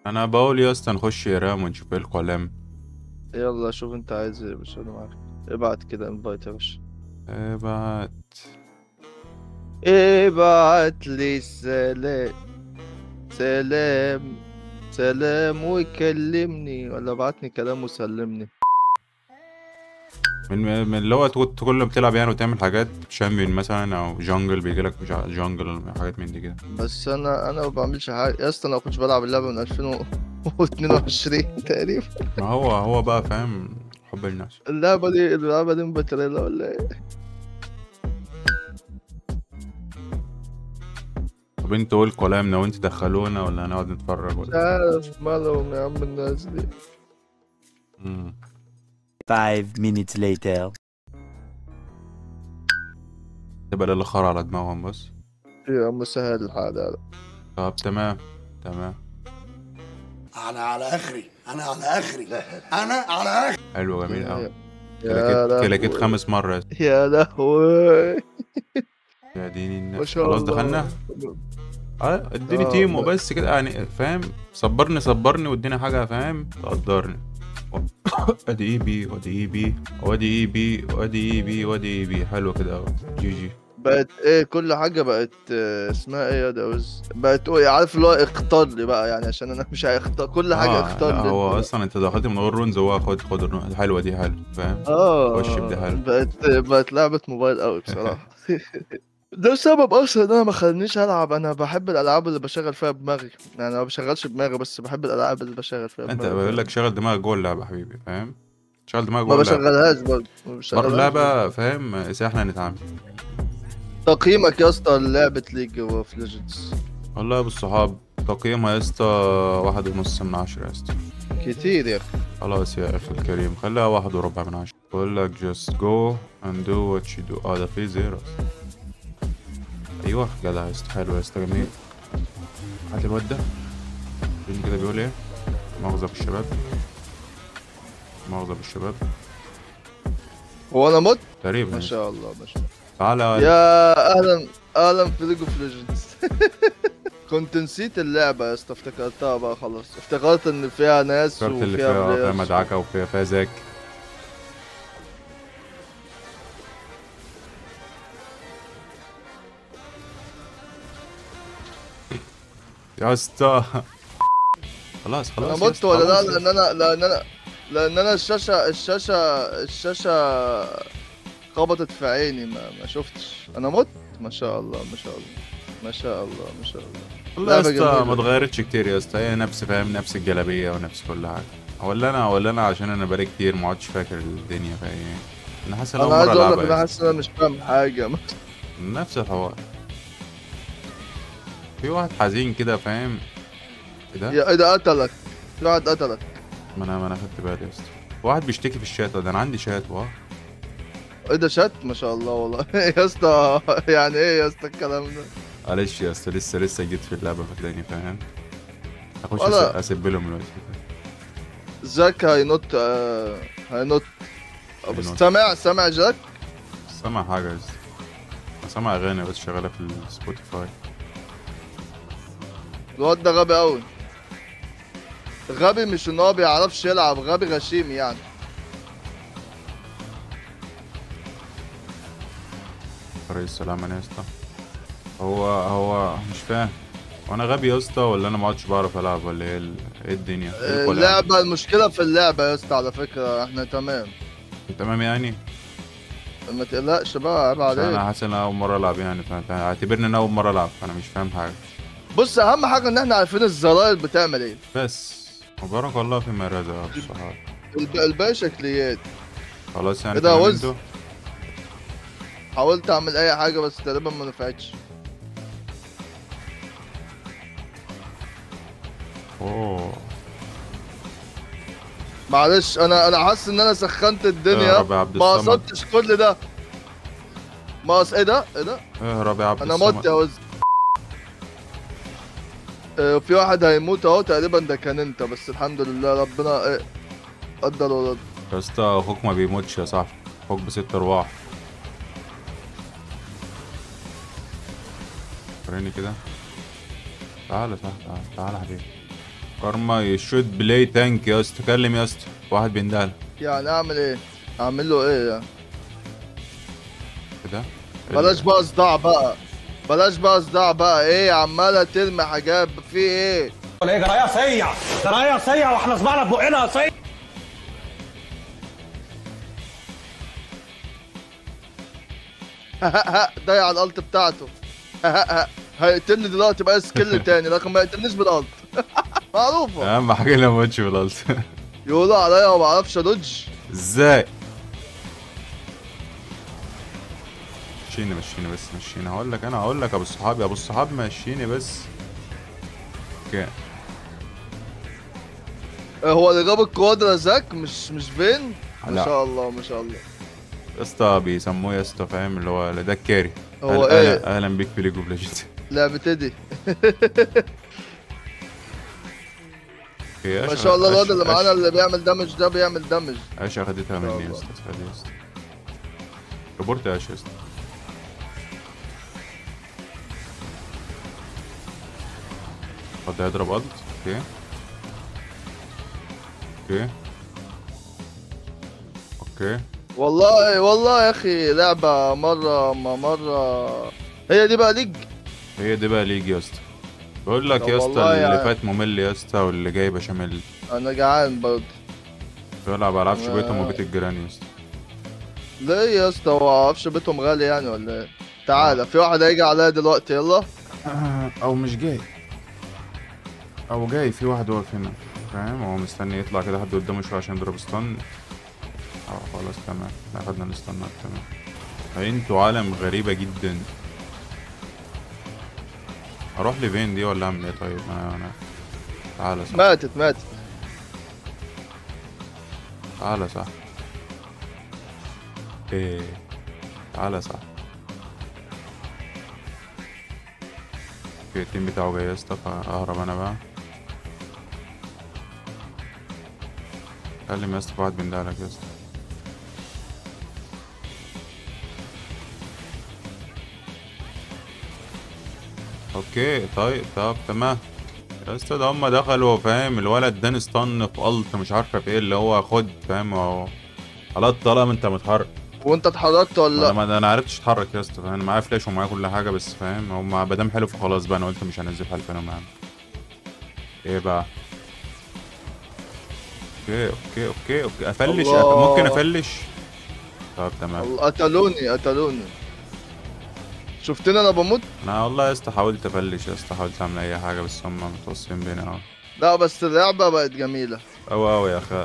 انا بقول يا اسطى نخش يرام ونشوف ايه الكلام. يلا شوف انت عايز ايه يا باشا، انا معاك. ابعت كده انفايت يا باشا. ابعت. ابعت لي سلام. سلام. سلام وكلمني، ولا ابعتني كلام وسلمني. من اللي هو كل ما بتلعب يعني وتعمل حاجات شامبيون مثلا او جونجل بيجيلك مش جونجل ولا حاجات من دي كده. بس انا ما بعملش حاجه يا اسطى، انا ما كنتش بلعب اللعبه من 2022 تقريبا. ما هو بقى فاهم. حب الناس. اللعبه دي مبتريلا ولا ايه؟ طب انتوا ايه الكلام؟ لو انت دخلونا ولا هنقعد نتفرج مش ولا ايه؟ عارف مالهم يا عم الناس دي. مم. 5 minutes later. تبقى ليلة خرا على دماغهم بس. يا عم سهل الحال هذا. طب تمام. تمام. انا على اخري، انا على اخري، انا على اخري. حلو جميل يا قوي. يا يا كلاكيت لهوي. 5 مرة يا اسطى. يا لهوي. يا ديني ما الناس، شاء خلاص دخلنا. الله. اه اديني اه تيم وبس كده يعني فاهم. صبرني واديني حاجة فاهم تقدرني. ادي اي بي وادي اي بي وادي اي بي وادي اي بي وادي اي بي حلو كده اهو. جي جي. بقت ايه كل حاجة بقت اسمها ايه يا دوز، بقت عارف اللي هو اختار لي بقى يعني، عشان انا مش هيختار كل حاجة، اه اختار لا لي انت هو بقى. اصلا انت دخلت من غير رونز، هو خد الرونز حلوة دي حلو فاهم. خش بدي اه حلو. بقت لعبة موبايل قوي بصراحة. ده السبب اصلا ان انا ما خلانيش العب. انا بحب الالعاب اللي بشغل فيها دماغي، يعني انا ما بشغلش دماغي بس بحب الالعاب اللي بشغل فيها انت دماغي، بقول لك فاهم. شغل دماغك جوه اللعبة حبيبي فاهم. شغل دماغك ما جوه اللعبة. بشغلهاش برضه، ما بره بشغلهاش برضه. اللعبة فاهم احنا نتعامل. تقييمك يا اسطى لعبة ليج اوف ليجندز؟ والله يا ابو الصحاب تقييمها يا اسطى 1.5 من 10 يا اسطى. كتير يا اخي. خلاص يا اخي الكريم خليها 1.4 من 10. بقول لك just go and do what you do. اه ده في زيرو. ايوه جدع يا اسطى حلو يا اسطى جميل. هات الواد ده. فين كده بيقول ايه؟ مؤاخذة بالشباب. مؤاخذة بالشباب. هو انا مت. تقريبا ما يا اسطى. شاء الله ما شاء الله. تعالى يا ولد. يا اهلا. اهلا في ليج اوف ليجندز. كنت نسيت اللعبة يا اسطى، افتكرتها بقى خلاص، افتكرت ان فيها ناس فكرت اللي وفيها فيها بلايرز. مدعكة وفيها زاك. يا اسطى. خلاص انا خلاص يا مت اسطى ولا لا؟ خلاص يا اسطى. لان انا الشاشة خبطت في عيني، ما شفتش انا مت. ما شاء الله ما شاء الله. ما شاء الله ما شاء الله. والله يا لعبة اسطى ما جميلة. اتغيرتش كتير يا اسطى، هي نفس فاهم نفس الجلابيه ونفس كل حاجه. ولا انا عشان انا بقالي كتير ما عدتش فاكر الدنيا فيها ايه. انا حاسس ان اول انا مره عايز اقول لك العبها ان يا انا اسطى. حاسس ان انا مش فاهم حاجة. نفس الحوار. في واحد حزين كده فاهم. ايه ده؟ يا ايه ده قتلك؟ في واحد قتلك. ما انا خدت بالي يا اسطى. واحد بيشتكي في الشات ده انا عندي شات واه. ايه ده شات؟ ما شاء الله والله. يا اسطى يعني ايه يا اسطى الكلام ده؟ معلش يا اسطى لسه جيت في اللعبه فتلاقيني فاهم. اخش ولا اسيب لهم دلوقتي. جاك هينط هينط. بس النوت. سامع جاك. سامع حاجه يا اسطى. سامع اغاني بس شغاله في السبوتيفاي. الواد ده غبي قوي. غبي مش ان هو بيعرفش يلعب، غبي غشيم يعني. طريق السلامة يا اسطى. هو مش فاهم. وانا غبي يا اسطى ولا انا ما عدتش بعرف العب ولا ايه ايه الدنيا ايه الكلام. اللعبة المشكلة في اللعبة يا اسطى، على فكرة احنا تمام. تمام يعني. ما تقلقش بقى، عيب عشان عليك. انا حاسس ان انا اول مرة العب يعني اعتبرني ان انا اول مرة العب فانا مش فاهم حاجة. بص اهم حاجة ان احنا عارفين الزراير بتعمل ايه. بس مبارك الله فيما يرضى يا الصحاب. الباقي شكليات. خلاص يعني ايه ده تمام وز؟ انتوا. حاولت اعمل اي حاجة بس تقريبا ما نفعتش. اوه. معلش انا حاسس ان انا سخنت الدنيا. اهرب يا عبد ما الصمد. قصدتش كل ده. ايه ده ايه ده؟ اهرب يا عبد انا مت الصمد. يا وز. في واحد هيموت اهو تقريبا، ده كان انت، بس الحمد لله ربنا قدر ورد. يا اسطى اخوك ما بيموتش يا صاحبي. اخوك ب6 ارواح. وريني كده. تعالى تعالى تعالى تعالى يا حبيبي. كارما يشوت بلاي تانك يا اسطى. كلم يا اسطى، واحد بيندهلك يعني اعمل ايه؟ اعمل له ايه يعني؟ كده. بلاش بقى صداع بقى، بلاش بقى صداع بقى. ايه عماله ترمي حاجات في ايه؟ ولا ايه جرايه صيع، جرايه صيع واحنا صبعنا في بقنا صيع. ضيع الالت بتاعته. هيقتلني دلوقتي بقى سكيل تاني لكن ما يقتلنيش بالالت. معروفه. اهم حاجه لما ما تموتش بالالت. يقولوا عليا ما بعرفش ادوج. ازاي؟ مشيني مشيني بس مشيني. هقول لك يا ابو الصحاب، يا ابو الصحاب مشيني بس. اوكي. هو اللي جاب الكوادرا زاك مش فين؟ ما لا. شاء الله ما شاء الله. يا اسطى بيسموه يا اسطى فاهم اللي هو ده الكاري. هو ايه؟ اهلا بيك في ليج اوف ليجندز. لعبة دي. اوكي. ما شاء الله الواد اللي معانا اللي بيعمل دامج ده بيعمل دامج. ايش اخدتها مني يا اسطى؟ خدي يا اسطى. ريبورت يا اسطى. حد هيضرب الت. اوكي اوكي اوكي. والله يا اخي لعبة مرة ما مرة. هي دي بقى ليج. هي دي بقى ليج يا اسطى. بقول لك طب يا اسطى والله اللي يعني. فات ممل يا اسطى واللي جاي بشاميل. انا جعان برضه. بلعب على عفش بيتهم وبيت الجيران يا اسطى. ليه يا اسطى؟ هو عفش بيتهم غالي يعني ولا ايه؟ تعالى في واحد هيجي عليا دلوقتي يلا. او مش جاي، او جاي في واحد واقف هنا فاهم. هو مستني يطلع كده حد قدامه شويه عشان يضرب ستان. خلاص تمام. احنا اخدنا الستانات تمام. انتوا عالم غريبه جدا. اروح لفين دي ولا اعمل ايه؟ طيب انا تعالى صح. ماتت. تعالى صح. ايه تعالى صح. اوكي التيم بتاعه جاي يا اسطى فاهرب انا بقى. كلم يا اسطى في واحد بيندهلك يا اسطى. اوكي طيب طب تمام يا اسطى. ده هما دخلوا فاهم. الولد ده استن في الت مش عارفه في ايه اللي هو خد فاهم. اهو خلاص طالما انت متحرك. وانت اتحركت ولا لا؟ انا عرفتش اتحرك يا اسطى. انا معايا فلاش ومعايا كل حاجه بس فاهم. هما ما دام حلو فخلاص بقى. انا قلت مش هنزل الفينوم معانا. ايه بقى؟ اوكي افلش. الله. ممكن افلش. طب تمام. قتلوني. شفتني انا بموت؟ انا والله يا اسطى حاولت افلش يا اسطى. حاولت اعمل اي حاجه بس هم متوصلين بينا اهو. لا بس اللعبة بقت جميلة. اوي يا اخي.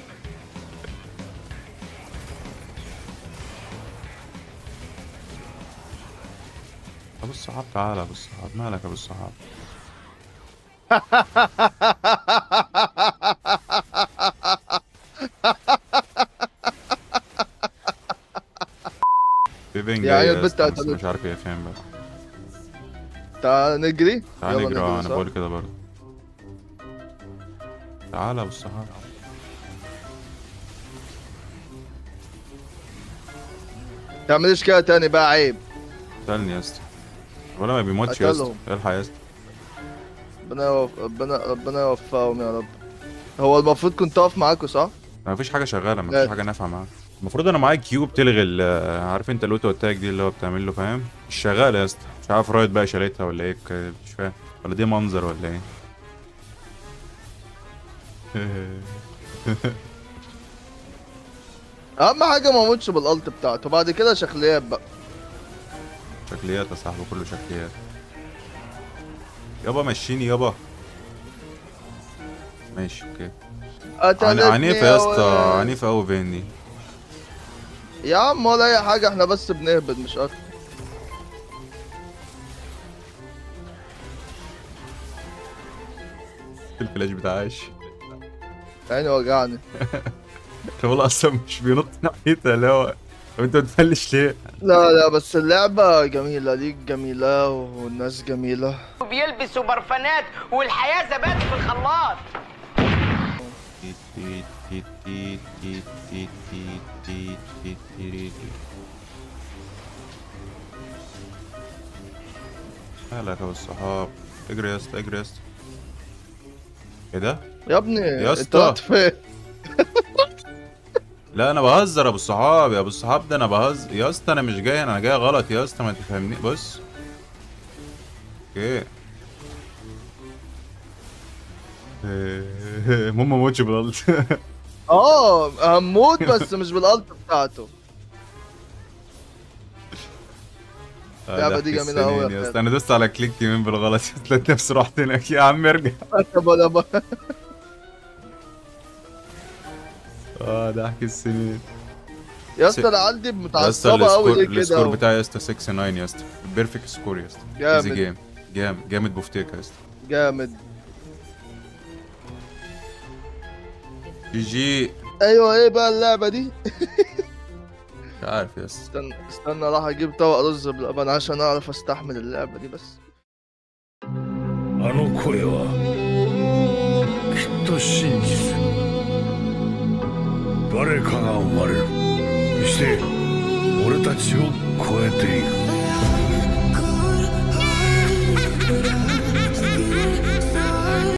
ابو الصحاب تعالى. ابو الصحاب مالك ابو الصحاب؟ في بين يا جاي عيني يا البت اسطى بس قتلت. مش عارف هي فين بقى. تعال نجري. تعال يلا نجري. انا صح؟ بقول كده برضه. تعالى ابو الصحاب. تعمليش كده تاني بقى عيب. قتلني يا اسطى. ولا ما بيموتش يا اسطى. قتلهم. الحق يا اسطى. ربنا يوفقهم يا رب. هو المفروض كنت اقف معاكوا صح؟ ما فيش حاجه شغاله. ما لا. فيش حاجه نافعه معاك. المفروض انا معايا كيو بتلغي عارف انت الاوتو اتاك دي اللي هو بتعمل له فاهم. مش شغاله يا اسطى. مش عارف رايت بقى شالتها ولا ايه. مش فاهم ولا دي منظر ولا ايه. اهم حاجة ما اموتش بالالت بتاعته بعد كده شكليات بقى. شكليات يا صاحبي كله شكليات. يابا مشيني يابا. ماشي اوكي. قتلتني عنيفة يا اسطى. ولد. عنيفة اوي فين دي. يا عم ولا اي حاجة احنا بس بنهبط مش اكتر. الفلاش بتاع عاش. عيني وجعني. الراجل اصلا مش بينط ناحيتها اللي هو. طب انت بتفلش ليه؟ لا بس اللعبة جميلة ليك جميلة والناس جميلة. بيلبسوا برفانات والحياة زبادي في الخلاط. مالك يا ابو الصحاب؟ اجري يا اسطى اجري يا اسطى. ايه ده؟ يا ابني يا انت اسطى. رحت فين؟ لا انا بهزر يا ابو الصحاب، يا ابو الصحاب ده انا بهزر يا اسطى، انا مش جاي، انا جاي غلط يا اسطى، ما تفهمني. بص اوكي. ماما موتش بالغلط. هموت بس مش بالالت بتاعته. اللعبة دي جميلة أوي يا يا خالد. اسطى، انا دوست على كليك يمين بالغلط، لقيت نفسي رحت هناك. يا عم ارجع. ضحك السنين. يا اسطى العيال دي يا اسطى متعصبة أوي ليه السكور كده؟ بتاعي يا اسطى 6-9 يا اسطى، بيرفكت سكور يا اسطى. جامد. ايزي جيم. جامد بوفتيكا يا اسطى. جامد. جي. أيوه إيه بقى اللعبة دي؟ مش عارف يا اسطى. استنى راح أجيب طبق رز بلبن عشان أعرف أستحمل اللعبة دي بس. あの声はきっと真実。誰かが生まれる。そして俺たちを超えていく。